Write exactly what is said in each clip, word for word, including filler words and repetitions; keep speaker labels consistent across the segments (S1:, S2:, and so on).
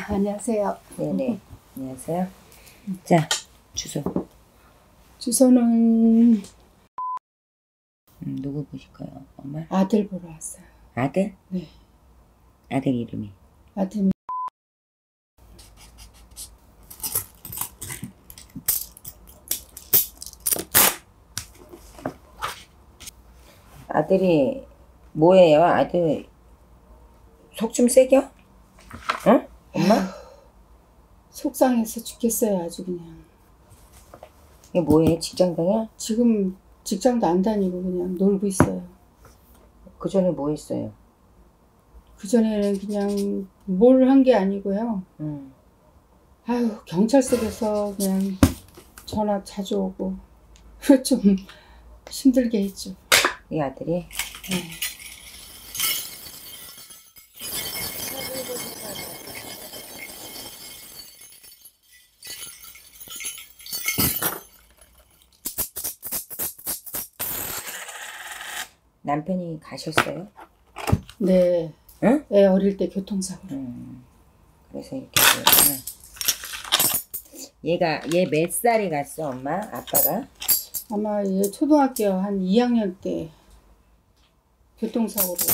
S1: 안녕하세요.
S2: 네네. 안녕하세요. 자, 주소.
S1: 주소는
S2: 음, 누구 보실까요? 엄마?
S1: 아들 보러 왔어요.
S2: 아들?
S1: 네.
S2: 아들 이름이?
S1: 아들.
S2: 아들이 뭐예요? 아들 속 좀 세겨? 응? 엄마?
S1: 아휴, 속상해서 죽겠어요. 아주 그냥.
S2: 이게 뭐예요? 직장 다녀?
S1: 지금 직장도 안 다니고 그냥 놀고 있어요.
S2: 그 전에 뭐 했어요?
S1: 그전에는 그냥 뭘 한 게 아니고요.
S2: 음.
S1: 아유, 경찰서에서 그냥 전화 자주 오고 좀 힘들게 했죠.
S2: 이 아들이?
S1: 네.
S2: 남편이 가셨어요?
S1: 네.
S2: 응?
S1: 애 어릴 때 교통사고로.
S2: 음. 그래서 이렇게 되었구나. 얘가 얘 몇 살이 갔어, 엄마? 아빠가?
S1: 아마 얘 초등학교 한 이 학년 때 교통사고로.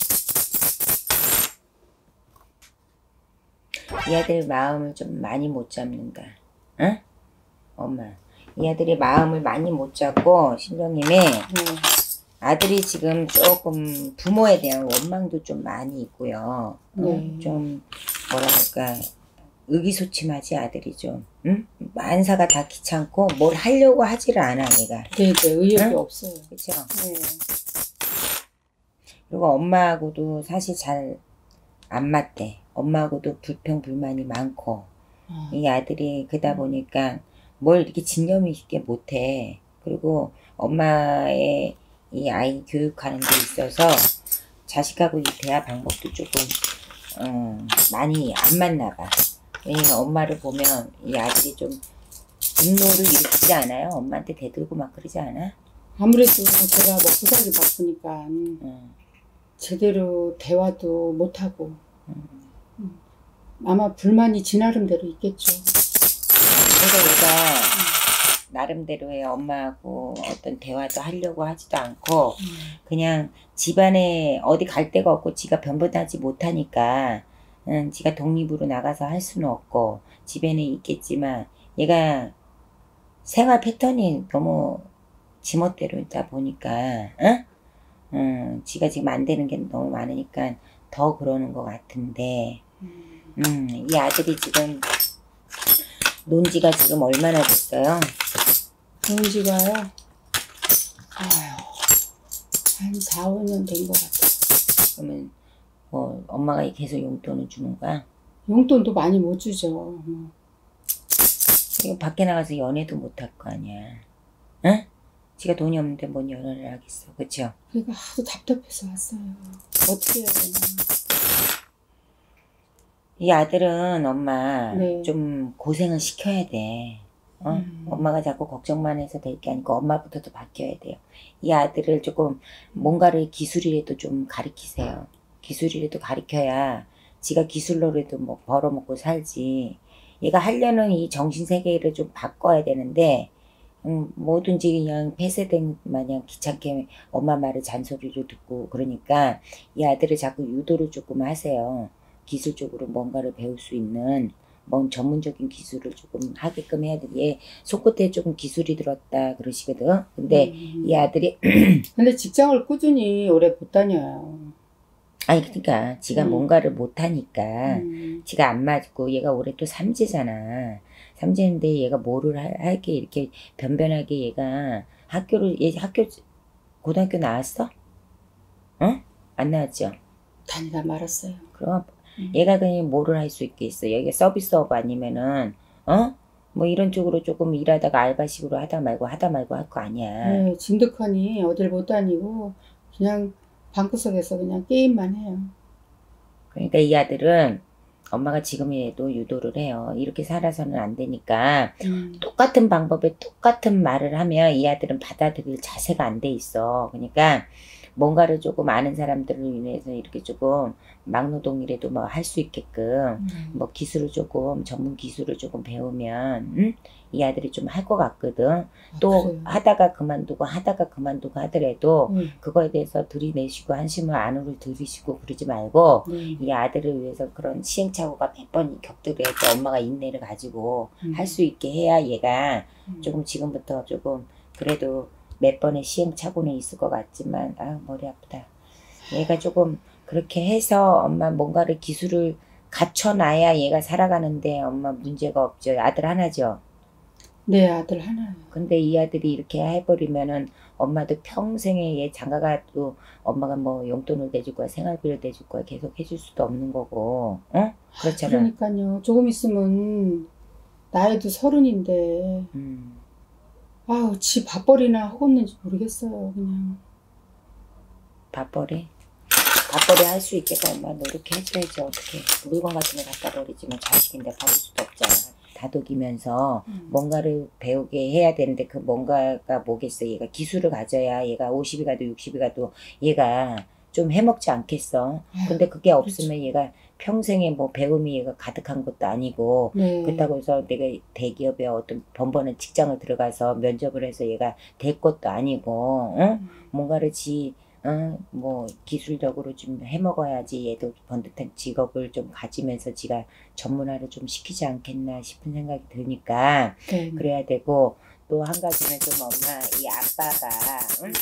S2: 이 아들 마음을 좀 많이 못 잡는다. 응? 엄마. 이 아들이 마음을 많이 못 잡고 신령님이
S1: 네.
S2: 아들이 지금 조금 부모에 대한 원망도 좀 많이 있고요. 어?
S1: 네.
S2: 좀 뭐랄까 의기소침하지 아들이 좀. 응? 만사가 다 귀찮고 뭘 하려고 하지를 않아 얘가.
S1: 네네 의욕이
S2: 응?
S1: 없어요.
S2: 그쵸?
S1: 네.
S2: 그리고 엄마하고도 사실 잘 안 맞대. 엄마하고도 불평 불만이 많고
S1: 어.
S2: 이 아들이 그러다 보니까 뭘 이렇게 집념이 있게 못해. 그리고 엄마의 이 아이 교육하는 데 있어서 자식하고 이 대화 방법도 조금 어, 많이 안 맞나 봐. 왜냐면 엄마를 보면 이 아들이 좀 분노를 일으키지 않아요? 엄마한테 대들고 막 그러지 않아?
S1: 아무래도 제가 먹고 살기 바쁘니까
S2: 음.
S1: 제대로 대화도 못하고
S2: 음.
S1: 아마 불만이 지 나름대로 있겠죠.
S2: 그래서 얘가 나름대로의 엄마하고 어떤 대화도 하려고 하지도 않고
S1: 음.
S2: 그냥 집안에 어디 갈 데가 없고 지가 변변하지 못하니까 응, 지가 독립으로 나가서 할 수는 없고 집에는 있겠지만 얘가 생활 패턴이 너무 지멋대로 있다 보니까 응? 응, 지가 지금 안 되는 게 너무 많으니까 더 그러는 것 같은데
S1: 음.
S2: 음, 이 아들이 지금 논지가 지금 얼마나 됐어요?
S1: 그런 지가요. 아유, 한 사, 오 년 된 것 같아요.
S2: 그러면 뭐 엄마가 계속 용돈을 주는 거야?
S1: 용돈도 많이 못 주죠. 뭐.
S2: 이거 밖에 나가서 연애도 못 할 거 아니야. 응? 지가 돈이 없는데 뭔 연애를 하겠어. 그쵸?
S1: 그러니까 하도 답답해서 왔어요. 어떻게 해야 되나.
S2: 이 아들은 엄마
S1: 네.
S2: 좀 고생을 시켜야 돼. 어?
S1: 음.
S2: 엄마가 자꾸 걱정만 해서 될 게 아니고 엄마부터도 바뀌어야 돼요. 이 아들을 조금 뭔가를 기술이라도 좀 가르치세요. 기술이라도 가르쳐야 지가 기술로라도 뭐 벌어먹고 살지. 얘가 하려는 이 정신세계를 좀 바꿔야 되는데 음, 뭐든지 그냥 폐쇄된 마냥 귀찮게 엄마 말을 잔소리를 듣고 그러니까 이 아들을 자꾸 유도를 조금 하세요. 기술적으로 뭔가를 배울 수 있는 뭔 전문적인 기술을 조금 하게끔 해야 돼. 얘 속끝에 조금 기술이 들었다 그러시거든. 근데
S1: 음.
S2: 이 아들이
S1: 근데 직장을 꾸준히 오래 못 다녀요.
S2: 아니 그러니까 지가
S1: 음.
S2: 뭔가를 못하니까
S1: 음.
S2: 지가 안 맞고 얘가 올해 또 삼재잖아. 삼재인데 얘가 뭐를 할 게 이렇게 변변하게 얘가 학교를 얘 학교 고등학교 나왔어? 어? 안 나왔죠?
S1: 다니다 말았어요.
S2: 그럼
S1: 음.
S2: 얘가 그냥 뭐를 할 수 있겠어. 여기 서비스업 아니면은 어? 뭐 이런 쪽으로 조금 일하다가 알바식으로 하다 말고 하다 말고 할 거 아니야.
S1: 네, 진득하니 어딜 못 다니고 그냥 방구석에서 그냥 게임만 해요.
S2: 그러니까 이 아들은 엄마가 지금이라도 유도를 해요. 이렇게 살아서는 안 되니까
S1: 음.
S2: 똑같은 방법에 똑같은 말을 하면 이 아들은 받아들일 자세가 안 돼 있어. 그러니까 뭔가를 조금 아는 사람들을 인해서 이렇게 조금 막노동이라도 뭐 할 수 있게끔
S1: 음.
S2: 뭐 기술을 조금 전문 기술을 조금 배우면 음? 이 아들이 좀 할 것 같거든.
S1: 아,
S2: 또
S1: 그래요?
S2: 하다가 그만두고 하다가 그만두고 하더라도
S1: 음.
S2: 그거에 대해서 들이내시고 한심을 안으로 들이시고 그러지 말고
S1: 음.
S2: 이 아들을 위해서 그런 시행착오가 몇 번 격들에도 엄마가 인내를 가지고
S1: 음.
S2: 할 수 있게 해야 얘가
S1: 음.
S2: 조금 지금부터 조금 그래도 몇 번의 시행착오는 있을 것 같지만 아 머리 아프다. 얘가 조금 그렇게 해서 엄마 뭔가를 기술을 갖춰놔야 얘가 살아가는데 엄마 문제가 없죠. 아들 하나죠.
S1: 네, 아들 하나요.
S2: 근데 이 아들이 이렇게 해버리면은 엄마도 평생에 얘 장가가도 엄마가 뭐 용돈을 대줄 거야, 생활비를 대줄 거야, 계속 해줄 수도 없는 거고, 어? 그렇잖아.
S1: 그러니까요. 조금 있으면 나이도 서른인데
S2: 음,
S1: 아우 지 밥벌이나 하고 있는지 모르겠어요. 그냥
S2: 밥벌이? 밥벌이 할 수 있게끔 엄마 노력해줘야지. 어떻게 물건 같은 거 갖다 버리지만 자식인데 버릴 수도 없잖아. 다독이면서
S1: 음.
S2: 뭔가를 배우게 해야 되는데 그 뭔가가 뭐겠어. 얘가 기술을 가져야 얘가 오십이 가도 육십이 가도 얘가 좀 해먹지 않겠어. 근데 그게 없으면
S1: 그렇죠.
S2: 얘가 평생에 뭐 배움이 얘가 가득한 것도 아니고
S1: 네.
S2: 그렇다고 해서 내가 대기업에 어떤 번번은 직장을 들어가서 면접을 해서 얘가 될 것도 아니고 응?
S1: 음.
S2: 뭔가를 지 어, 뭐 기술적으로 좀 해먹어야지 얘도 번듯한 직업을 좀 가지면서 지가 전문화를 좀 시키지 않겠나 싶은 생각이 드니까
S1: 네.
S2: 그래야 되고 또 한 가지는 좀 엄마 이 아빠가 응?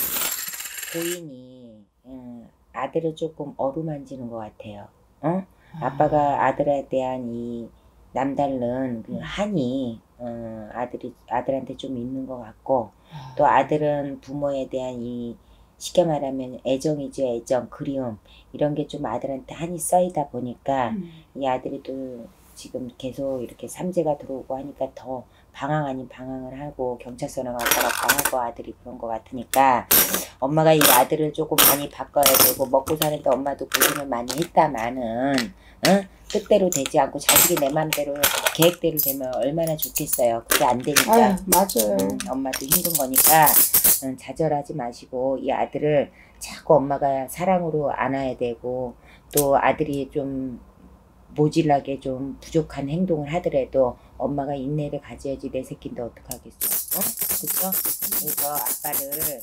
S2: 고인이 응, 아들을 조금 어루만지는 것 같아요. 어? 아빠가 아들에 대한 이 남다른 그 한이 어, 아들이 아들한테 좀 있는 것 같고 또 아들은 부모에 대한 이 쉽게 말하면 애정이죠. 애정, 그리움 이런 게 좀 아들한테 한이 쌓이다 보니까
S1: 음.
S2: 이 아들이 또 지금 계속 이렇게 삼재가 들어오고 하니까 더 방황 아닌 방황을 하고 경찰서나 왔다 갔다 하고 아들이 그런 것 같으니까 엄마가 이 아들을 조금 많이 바꿔야 되고 먹고 사는데 엄마도 고생을 많이 했다마는 응? 뜻대로 되지 않고 자식이 내 맘대로 계획대로 되면 얼마나 좋겠어요. 그게 안 되니까
S1: 아유, 맞아요.
S2: 음, 엄마도 힘든 거니까 음, 좌절하지 마시고 이 아들을 자꾸 엄마가 사랑으로 안아야 되고 또 아들이 좀 모질하게 좀 부족한 행동을 하더라도 엄마가 인내를 가져야지. 내 새끼인데 어떡하겠어. 어? 그쵸? 그래서 아빠를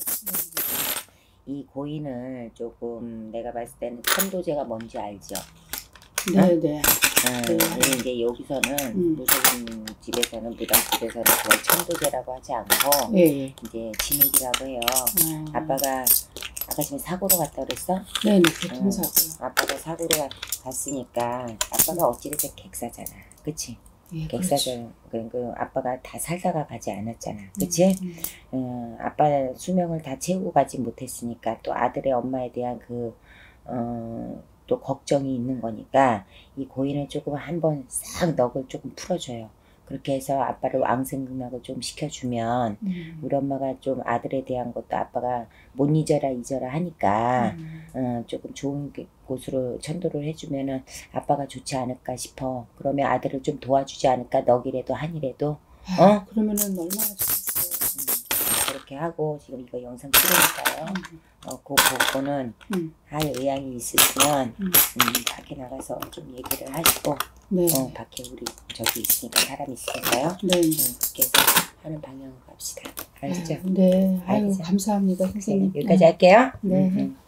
S2: 이 고인을 조금 내가 봤을 때는 천도제가 뭔지 알죠?
S1: 네, 네.
S2: 음,
S1: 네.
S2: 이제 여기서는
S1: 음.
S2: 무속인 집에서는 무당 집에서는 그걸 천도제라고 하지 않고
S1: 예, 예.
S2: 이제 진흙이라고 해요.
S1: 아.
S2: 아빠가 아까 지금 사고로 갔다 그랬어?
S1: 네, 네. 교통사고.
S2: 아빠가 사고로 가- 갔으니까 아빠가 어찌됐든 객사잖아. 그치?
S1: 예,
S2: 객사잖아. 그, 그 아빠가 다 살다가 가지 않았잖아. 그치?
S1: 음.
S2: 어, 아빠 수명을 다 채우고 가지 못했으니까 또 아들의 엄마에 대한 그, 어, 또 걱정이 있는 거니까 이 고인을 조금 한번 싹 넋을 조금 풀어줘요. 그렇게 해서 아빠를 왕생극락을 좀 시켜주면
S1: 음.
S2: 우리 엄마가 좀 아들에 대한 것도 아빠가 못 잊어라 잊어라 하니까
S1: 음.
S2: 어, 조금 좋은 곳으로 천도를 해주면은 아빠가 좋지 않을까 싶어. 그러면 아들을 좀 도와주지 않을까. 넋이라도 한이라도
S1: 아,
S2: 어?
S1: 그러면은 얼마나 좋겠어요.
S2: 음, 그렇게 하고 지금 이거 영상 찍으니까요.
S1: 음.
S2: 어, 그 보고는
S1: 음.
S2: 할 의향이 있으시면
S1: 음.
S2: 음, 밖에 나가서 좀 얘기를 하시고
S1: 네.
S2: 어, 밖에 우리 저기 있으니까 사람 있으니까요.
S1: 네.
S2: 음, 그렇게 해서 하는 방향으로 갑시다. 알겠죠?
S1: 아유, 네. 아유,
S2: 알겠죠?
S1: 감사합니다,
S2: 네,
S1: 선생님.
S2: 여기까지 할게요.
S1: 네.
S2: 음, 음.